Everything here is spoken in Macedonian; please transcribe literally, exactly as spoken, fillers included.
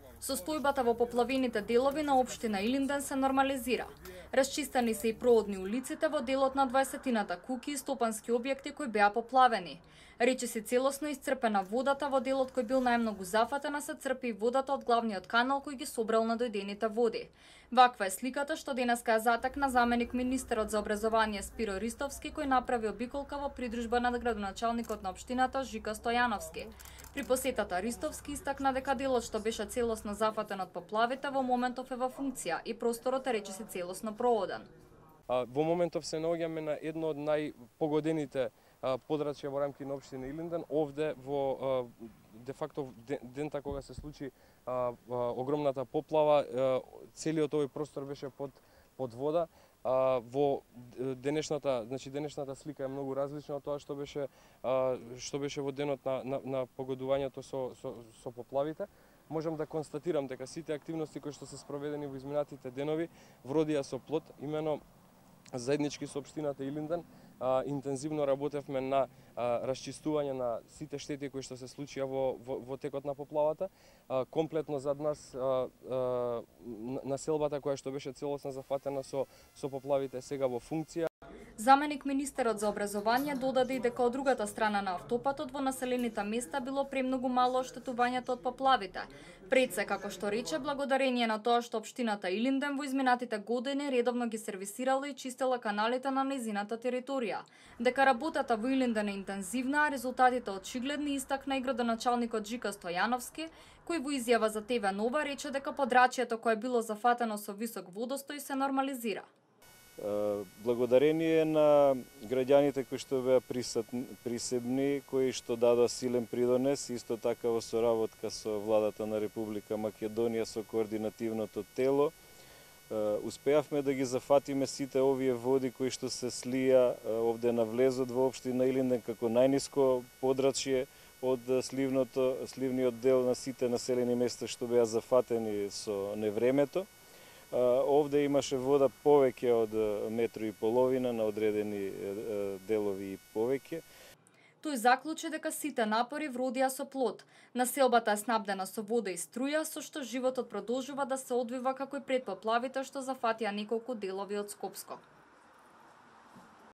Состојбата во поплавените делови на општина Илинден се нормализира. Расчистени се и проодни улиците во делот на дваесетината куќи и стопански објекти кои беа поплавени. Рече се целосно исцрпена водата во делот кој бил најмногу зафатена, се црпи и водата од главниот канал кој ги собрал надојдените води. Ваква е сликата што денеска ја затекна заменик министерот за образование Спиро Ристовски, кој направи обиколка во придружба на градоначалникот на општината Жика Стојановски. При посетата Ристовски истакна дека делот што беше целосно зафатен од поплавите во моментов е во функција и просторот е рече се целосно прооден. Во моментов се наоѓаме на едно од најпогодените подрачја во рамки на општина Илинден. Овде во де факто дента кога се случи огромната поплава, целиот овој простор беше под под вода. Во денешната, значи денешната слика е многу различна од тоа што беше што беше во денот на на, на погодувањето со, со со поплавите. Можам да констатирам дека сите активности кои што се спроведени во изминатите денови вродија со плод, имено заеднички со општината Илинден. А, интензивно работевме на а, расчистување на сите штети кои што се случија во, во, во текот на поплавата. А, комплетно зад нас а, а, населбата која што беше целосно зафатена со, со поплавите сега во функција. Заменик министерот за образование додаде и дека од другата страна на автопатот во населените места било премногу мало оштетувањето од поплавите. Пред се, како што рече, благодарение на тоа што општината Илинден во изминатите години редовно ги сервисирала и чистела каналите на нејзината територија. Дека работата во Илинден е интензивна, а резултатите очигледни, истакна и градоначалникот Жика Стојановски, кој во изјава за ТВ Нова рече дека подрачјето кое било зафатено со висок водостој се нормализира. Благодарение на граѓаните кои што беа присебни, кои што дадоа силен придонес, исто така во соработка со владата на Република Македонија, со координативното тело, успеавме да ги зафатиме сите овие води кои што се слија овде на влезот во општина Илинден како најниско подрачје од сливното сливниот дел на сите населени места што беа зафатени со невремето. Овде имаше вода повеќе од метро и половина на одредени делови и повеќе. Тој заклучи дека сите напори вродија со плод. Населбата е снабдена со вода и струја, со што животот продолжува да се одвива како и пред поплавите што зафатија неколку делови од Скопско.